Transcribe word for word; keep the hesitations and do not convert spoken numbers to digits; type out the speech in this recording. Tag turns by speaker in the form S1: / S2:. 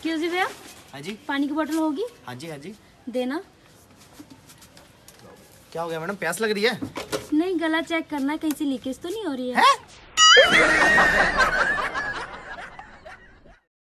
S1: Excuse me भैया।
S2: हाँ जी।
S1: पानी की बोतल होगी?
S2: हाँ जी हाँ जी।
S1: देना।
S2: क्या हो गया मैडम, प्यास लग रही है?
S1: नहीं, गला चेक करना कहीं से लीकेज तो नहीं हो रही है,
S2: है?